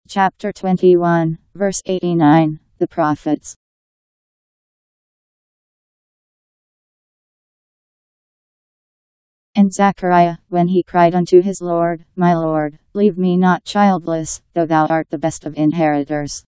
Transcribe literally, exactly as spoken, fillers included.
Chapter twenty-one, verse eighty-nine, The Prophets. And Zachariah, when he cried unto his Lord, My Lord, leave me not childless, though thou art the best of inheritors.